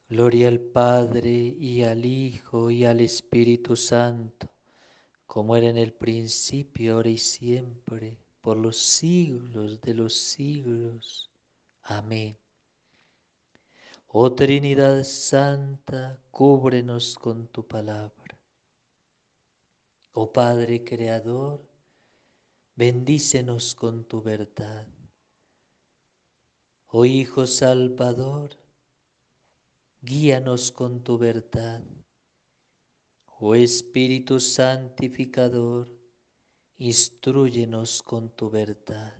Gloria al Padre y al Hijo y al Espíritu Santo, como era en el principio, ahora y siempre, por los siglos de los siglos. Amén. Oh Trinidad Santa, cúbrenos con tu palabra. Oh Padre Creador, bendícenos con tu verdad. Oh Hijo Salvador, guíanos con tu verdad. Oh Espíritu Santificador, instrúyenos con tu verdad.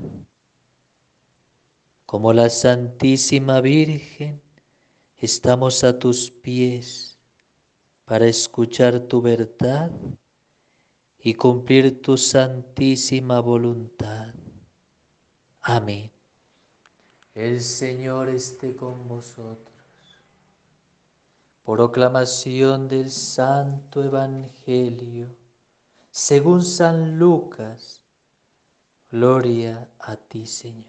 Como la Santísima Virgen, estamos a tus pies para escuchar tu verdad y cumplir tu santísima voluntad. Amén. El Señor esté con vosotros. Proclamación del Santo Evangelio según San Lucas. Gloria a ti, Señor.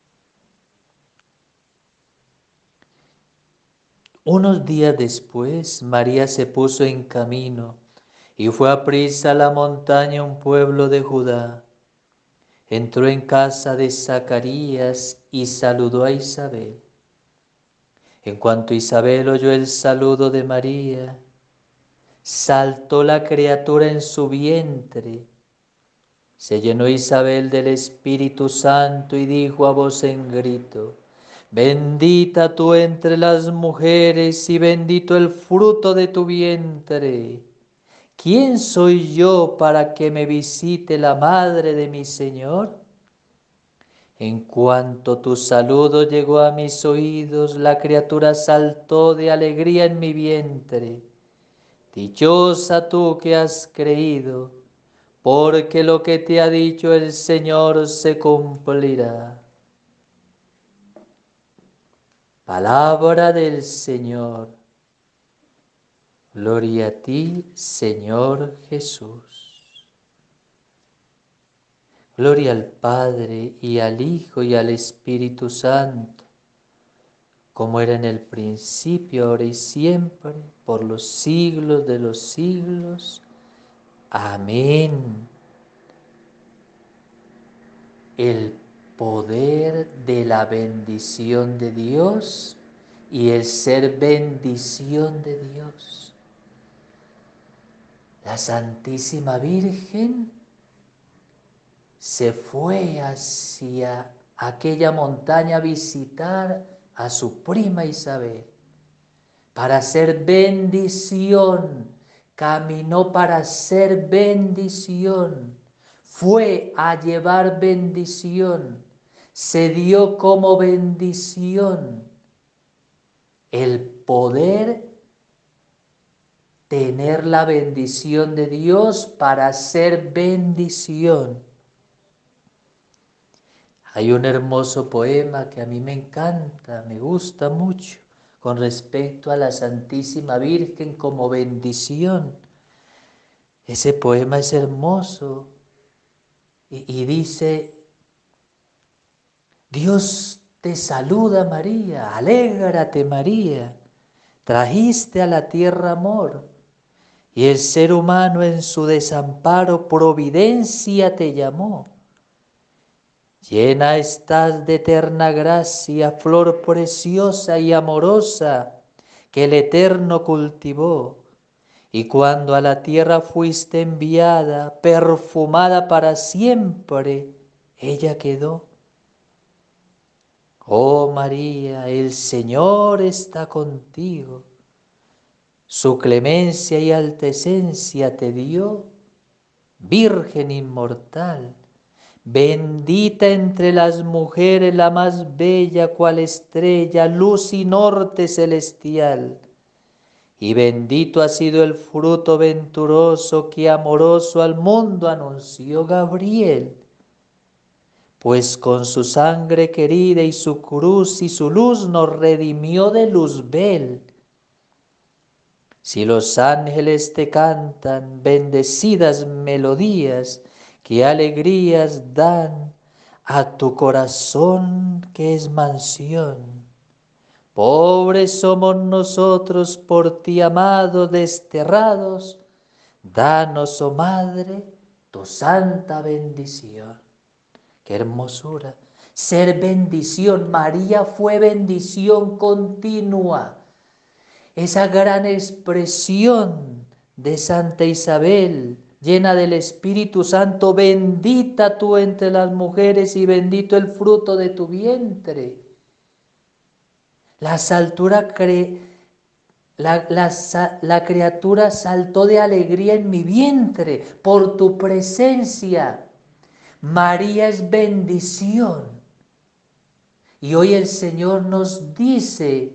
Unos días después, María se puso en camino y fue aprisa a la montaña, un pueblo de Judá. Entró en casa de Zacarías y saludó a Isabel. En cuanto Isabel oyó el saludo de María, saltó la criatura en su vientre. Se llenó Isabel del Espíritu Santo y dijo a voz en grito: Bendita tú entre las mujeres y bendito el fruto de tu vientre. ¿Quién soy yo para que me visite la madre de mi Señor? En cuanto tu saludo llegó a mis oídos, la criatura saltó de alegría en mi vientre. Dichosa tú que has creído, porque lo que te ha dicho el Señor se cumplirá. Palabra del Señor. Gloria a ti, Señor Jesús. Gloria al Padre y al Hijo y al Espíritu Santo, como era en el principio, ahora y siempre, por los siglos de los siglos. Amén. El poder de la bendición de Dios y el ser bendición de Dios. La Santísima Virgen se fue hacia aquella montaña a visitar a su prima Isabel para ser bendición. Caminó para ser bendición. Fue a llevar bendición. Se dio como bendición el poder tener la bendición de Dios para ser bendición. Hay un hermoso poema que a mí me encanta, me gusta mucho, con respecto a la Santísima Virgen como bendición. Ese poema es hermoso y dice: Dios te saluda, María, alégrate, María, trajiste a la tierra amor, y el ser humano en su desamparo providencia te llamó. Llena estás de eterna gracia, flor preciosa y amorosa que el Eterno cultivó, y cuando a la tierra fuiste enviada, perfumada para siempre, ella quedó. Oh María, el Señor está contigo, su clemencia y altecencia te dio, Virgen inmortal, bendita entre las mujeres, la más bella cual estrella, luz y norte celestial. Y bendito ha sido el fruto venturoso que amoroso al mundo anunció Gabriel. Pues con su sangre querida y su cruz y su luz nos redimió de Luzbel. Si los ángeles te cantan bendecidas melodías, qué alegrías dan a tu corazón que es mansión. Pobres somos nosotros por ti, amados, desterrados. Danos, oh Madre, tu santa bendición. ¡Qué hermosura! Ser bendición. María fue bendición continua. Esa gran expresión de Santa Isabel, llena del Espíritu Santo, bendita tú entre las mujeres y bendito el fruto de tu vientre. La criatura saltó de alegría en mi vientre por tu presencia. María es bendición. Y hoy el Señor nos dice: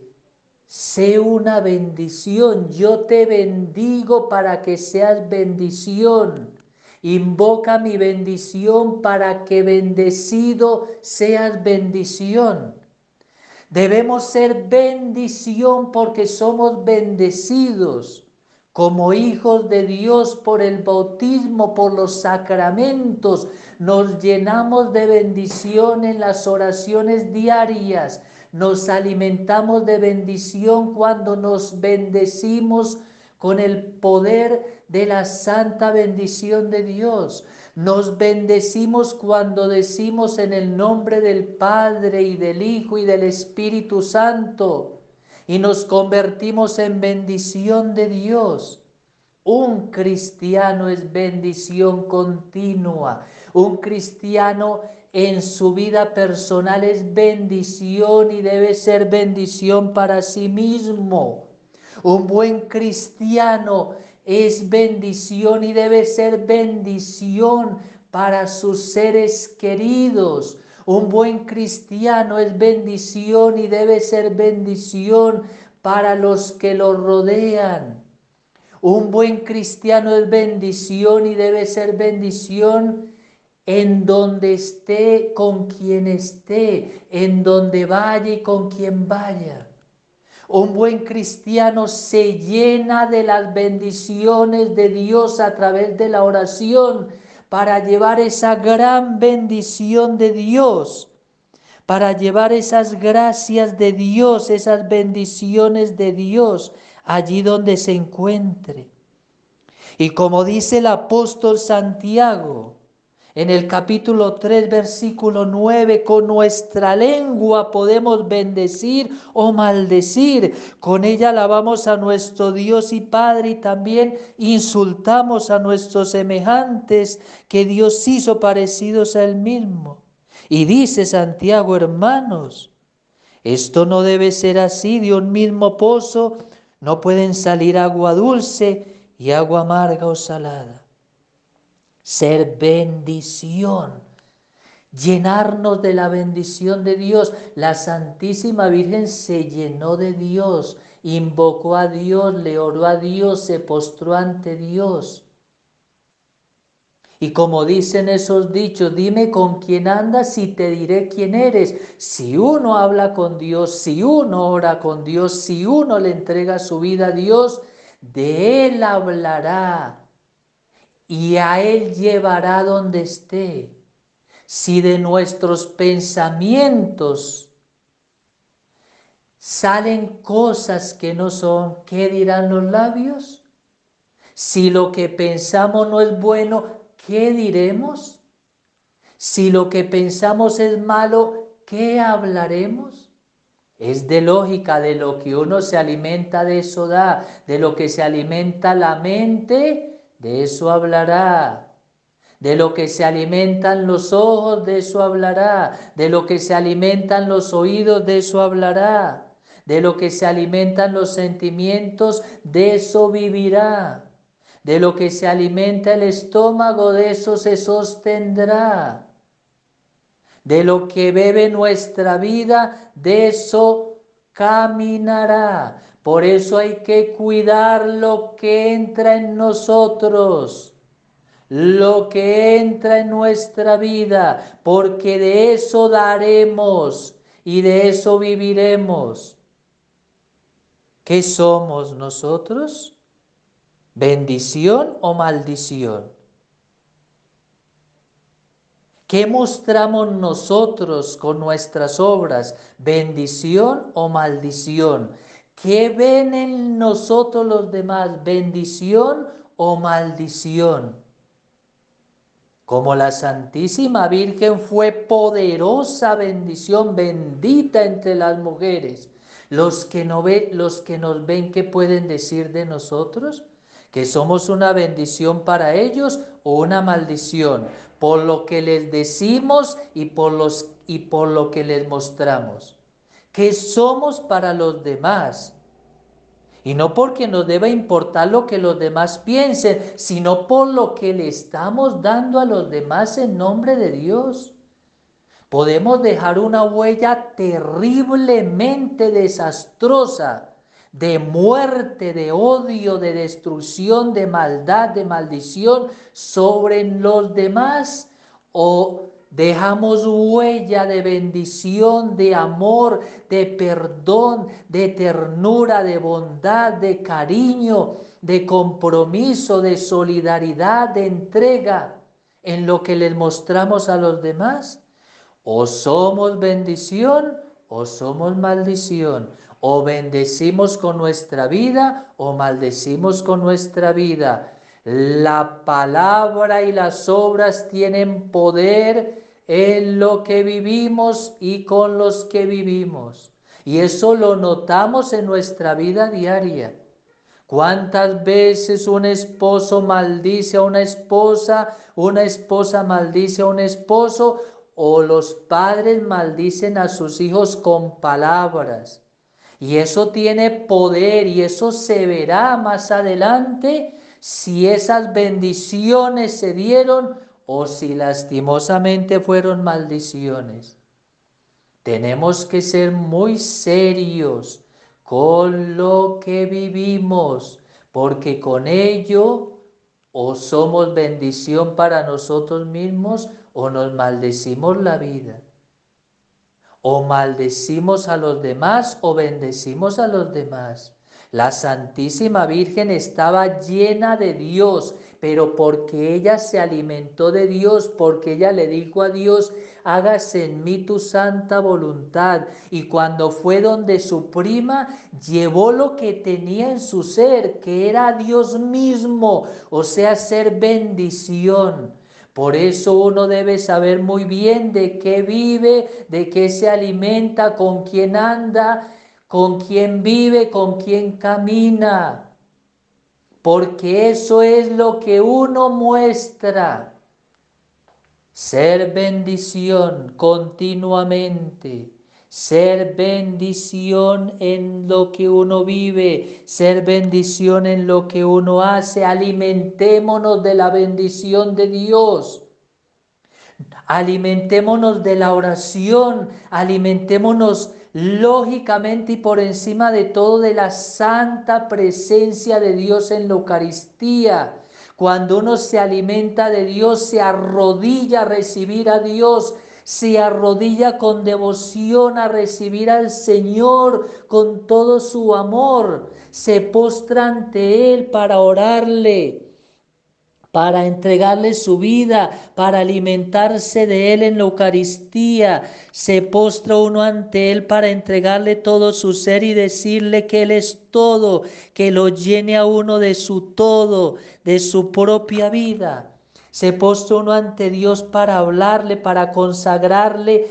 sé una bendición, yo te bendigo para que seas bendición. Invoca mi bendición para que bendecido seas bendición. Debemos ser bendición porque somos bendecidos como hijos de Dios por el bautismo, por los sacramentos. Nos llenamos de bendición en las oraciones diarias. Nos alimentamos de bendición cuando nos bendecimos con el poder de la santa bendición de Dios. Nos bendecimos cuando decimos en el nombre del Padre y del Hijo y del Espíritu Santo y nos convertimos en bendición de Dios. Un cristiano es bendición continua. Un cristiano en su vida personal es bendición y debe ser bendición para sí mismo. Un buen cristiano es bendición y debe ser bendición para sus seres queridos. Un buen cristiano es bendición y debe ser bendición para los que lo rodean. Un buen cristiano es bendición y debe ser bendición en donde esté, con quien esté, en donde vaya y con quien vaya. Un buen cristiano se llena de las bendiciones de Dios a través de la oración para llevar esa gran bendición de Dios, para llevar esas gracias de Dios, esas bendiciones de Dios allí donde se encuentre. Y como dice el apóstol Santiago, en el capítulo 3, versículo 9, con nuestra lengua podemos bendecir o maldecir. Con ella alabamos a nuestro Dios y Padre y también insultamos a nuestros semejantes que Dios hizo parecidos a Él mismo. Y dice Santiago: hermanos, esto no debe ser así. De un mismo pozo no pueden salir agua dulce y agua amarga o salada. Ser bendición, llenarnos de la bendición de Dios. La Santísima Virgen se llenó de Dios, invocó a Dios, le oró a Dios, se postró ante Dios. Y como dicen esos dichos: dime con quién andas y te diré quién eres. Si uno habla con Dios, si uno ora con Dios, si uno le entrega su vida a Dios, de Él hablará y a Él llevará donde esté. Si de nuestros pensamientos salen cosas que no son, ¿qué dirán los labios? Si lo que pensamos no es bueno, ¿qué diremos? Si lo que pensamos es malo, ¿qué hablaremos? Es de lógica, de lo que uno se alimenta, de eso da. De lo que se alimenta la mente, de eso hablará. De lo que se alimentan los ojos, de eso hablará. De lo que se alimentan los oídos, de eso hablará. De lo que se alimentan los sentimientos, de eso vivirá. De lo que se alimenta el estómago, de eso se sostendrá. De lo que bebe nuestra vida, de eso caminará. Por eso hay que cuidar lo que entra en nosotros, lo que entra en nuestra vida, porque de eso daremos y de eso viviremos. ¿Qué somos nosotros? ¿Bendición o maldición? ¿Qué mostramos nosotros con nuestras obras? ¿Bendición o maldición? ¿Qué ven en nosotros los demás? ¿Bendición o maldición? Como la Santísima Virgen fue poderosa bendición, bendita entre las mujeres, los que nos ven, ¿qué pueden decir de nosotros? ¿Que somos una bendición para ellos o una maldición? Por lo que les decimos y por lo que les mostramos. ¿Qué somos para los demás? Y no porque nos deba importar lo que los demás piensen, sino por lo que le estamos dando a los demás en nombre de Dios. Podemos dejar una huella terriblemente desastrosa de muerte, de odio, de destrucción, de maldad, de maldición sobre los demás, o dejamos huella de bendición, de amor, de perdón, de ternura, de bondad, de cariño, de compromiso, de solidaridad, de entrega en lo que les mostramos a los demás. O somos bendición o somos maldición. O bendecimos con nuestra vida o maldecimos con nuestra vida. La palabra y las obras tienen poder en lo que vivimos y con los que vivimos. Y eso lo notamos en nuestra vida diaria. ¿Cuántas veces un esposo maldice a una esposa maldice a un esposo, o los padres maldicen a sus hijos con palabras? Y eso tiene poder, y eso se verá más adelante si esas bendiciones se dieron o si lastimosamente fueron maldiciones. Tenemos que ser muy serios con lo que vivimos, porque con ello o somos bendición para nosotros mismos o nos maldecimos la vida. O maldecimos a los demás o bendecimos a los demás. La Santísima Virgen estaba llena de Dios, pero porque ella se alimentó de Dios, porque ella le dijo a Dios: hágase en mí tu santa voluntad. Y cuando fue donde su prima, llevó lo que tenía en su ser, que era Dios mismo, o sea, ser bendición. Por eso uno debe saber muy bien de qué vive, de qué se alimenta, con quién anda, con quién vive, con quién camina. Porque eso es lo que uno muestra. Ser bendición continuamente. Ser bendición en lo que uno vive, ser bendición en lo que uno hace. Alimentémonos de la bendición de Dios. Alimentémonos de la oración, alimentémonos lógicamente y por encima de todo de la santa presencia de Dios en la Eucaristía. Cuando uno se alimenta de Dios, se arrodilla a recibir a Dios, se arrodilla con devoción a recibir al Señor con todo su amor, se postra ante Él para orarle, para entregarle su vida, para alimentarse de Él en la Eucaristía. Se postra uno ante Él para entregarle todo su ser y decirle que Él es todo, que lo llene a uno de su todo, de su propia vida. Se postra uno ante Dios para hablarle, para consagrarle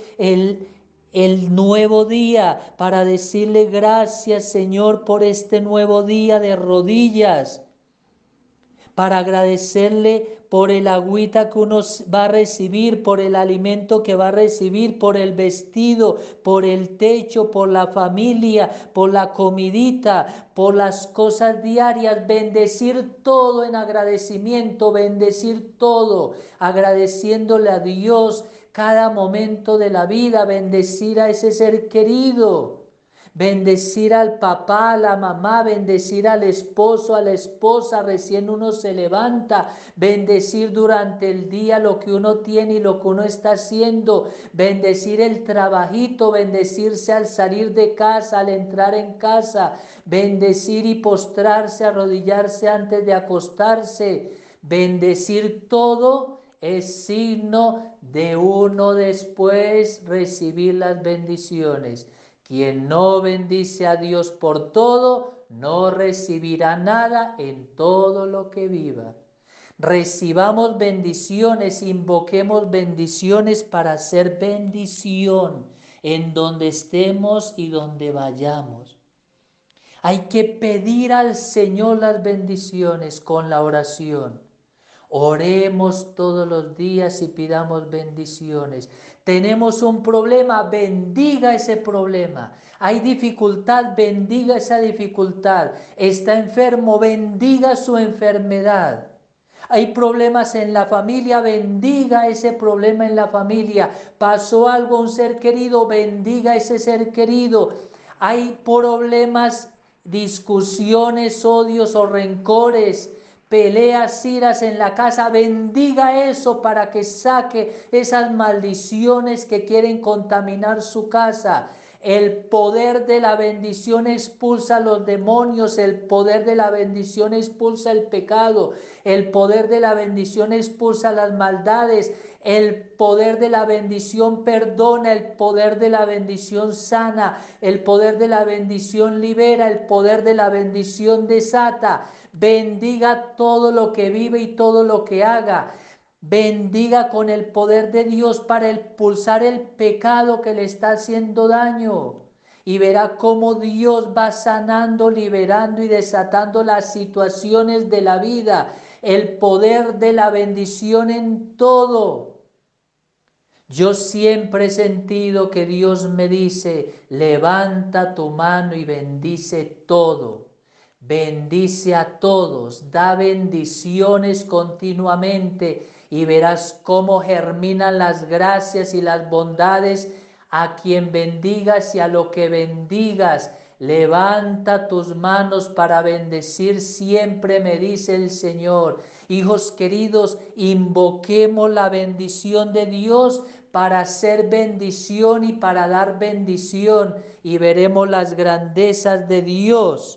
el nuevo día, para decirle: gracias, Señor, por este nuevo día, de rodillas, para agradecerle por el agüita que uno va a recibir, por el alimento que va a recibir, por el vestido, por el techo, por la familia, por la comidita, por las cosas diarias. Bendecir todo en agradecimiento, bendecir todo, agradeciéndole a Dios cada momento de la vida, bendecir a ese ser querido. Bendecir al papá, a la mamá, bendecir al esposo, a la esposa, recién uno se levanta, bendecir durante el día lo que uno tiene y lo que uno está haciendo, bendecir el trabajito, bendecirse al salir de casa, al entrar en casa, bendecir y postrarse, arrodillarse antes de acostarse, bendecir todo es signo de uno después recibir las bendiciones. Quien no bendice a Dios por todo, no recibirá nada en todo lo que viva. Recibamos bendiciones, invoquemos bendiciones para hacer bendición en donde estemos y donde vayamos. Hay que pedir al Señor las bendiciones con la oración. Oremos todos los días y pidamos bendiciones. Tenemos un problema, bendiga ese problema. Hay dificultad, bendiga esa dificultad. Está enfermo, bendiga su enfermedad. Hay problemas en la familia, bendiga ese problema en la familia. Pasó algo a un ser querido, bendiga ese ser querido. Hay problemas, discusiones, odios o rencores, peleas, iras en la casa, bendiga eso para que saque esas maldiciones que quieren contaminar su casa. El poder de la bendición expulsa a los demonios, el poder de la bendición expulsa el pecado, el poder de la bendición expulsa las maldades, el poder de la bendición perdona, el poder de la bendición sana, el poder de la bendición libera, el poder de la bendición desata. Bendiga todo lo que vive y todo lo que haga. Bendiga con el poder de Dios para expulsar el pecado que le está haciendo daño. Y verá cómo Dios va sanando, liberando y desatando las situaciones de la vida. El poder de la bendición en todo. Yo siempre he sentido que Dios me dice, levanta tu mano y bendice todo. Bendice a todos, da bendiciones continuamente y verás cómo germinan las gracias y las bondades a quien bendigas y a lo que bendigas. Levanta tus manos para bendecir siempre, me dice el Señor. Hijos queridos, invoquemos la bendición de Dios para hacer bendición y para dar bendición y veremos las grandezas de Dios.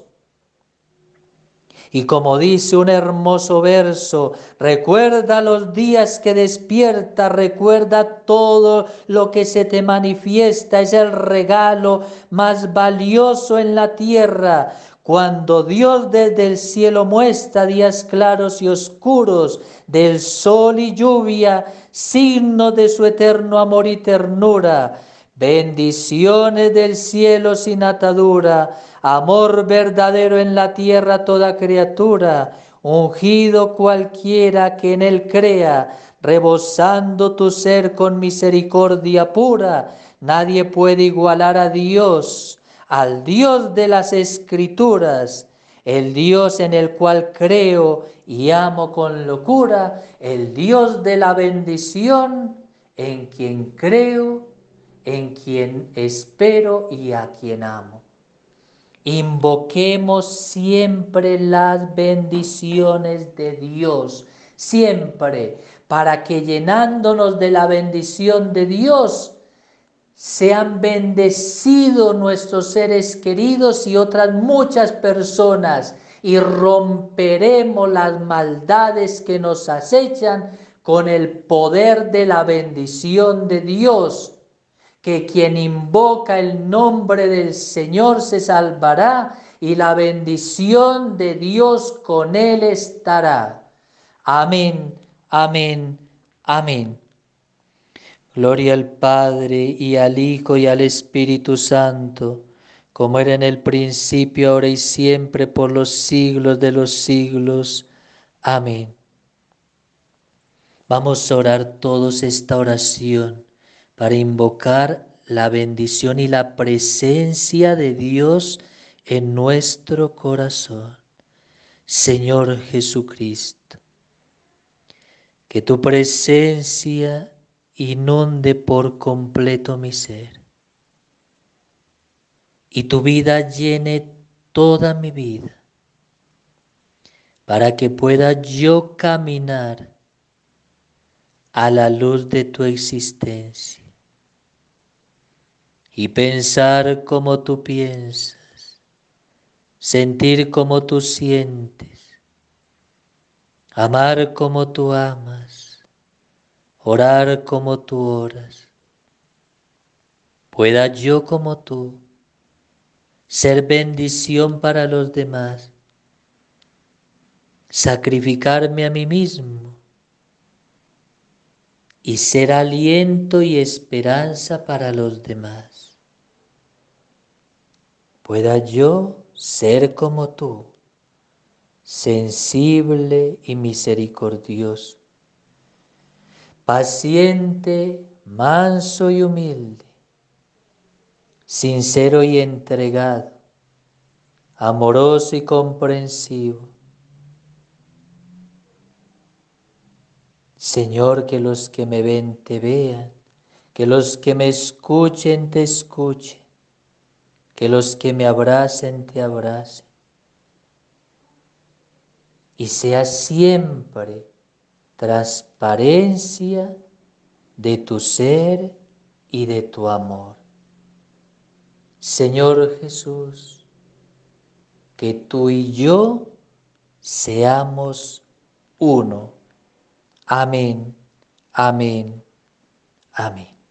Y como dice un hermoso verso, recuerda los días que despierta, recuerda todo lo que se te manifiesta, es el regalo más valioso en la tierra. Cuando Dios desde el cielo muestra días claros y oscuros, del sol y lluvia, signos de su eterno amor y ternura. Bendiciones del cielo sin atadura, amor verdadero en la tierra toda criatura, ungido cualquiera que en él crea, rebosando tu ser con misericordia pura. Nadie puede igualar a Dios, al Dios de las Escrituras, el Dios en el cual creo y amo con locura, el Dios de la bendición, en quien creo, en quien espero y a quien amo. Invoquemos siempre las bendiciones de Dios, siempre, para que llenándonos de la bendición de Dios, sean bendecidos nuestros seres queridos y otras muchas personas, y romperemos las maldades que nos acechan con el poder de la bendición de Dios. Que quien invoca el nombre del Señor se salvará y la bendición de Dios con él estará. Amén, amén, amén. Gloria al Padre y al Hijo y al Espíritu Santo, como era en el principio, ahora y siempre, por los siglos de los siglos. Amén. Vamos a orar todos esta oración para invocar la bendición y la presencia de Dios en nuestro corazón. Señor Jesucristo, que tu presencia inunde por completo mi ser y tu vida llene toda mi vida, para que pueda yo caminar a la luz de tu existencia y pensar como tú piensas, sentir como tú sientes, amar como tú amas, orar como tú oras. Pueda yo como tú ser bendición para los demás, sacrificarme a mí mismo y ser aliento y esperanza para los demás. Pueda yo ser como tú, sensible y misericordioso, paciente, manso y humilde, sincero y entregado, amoroso y comprensivo. Señor, que los que me ven te vean, que los que me escuchen te escuchen, que los que me abracen te abracen, y sea siempre transparencia de tu ser y de tu amor. Señor Jesús, que tú y yo seamos uno. Amén, amén, amén.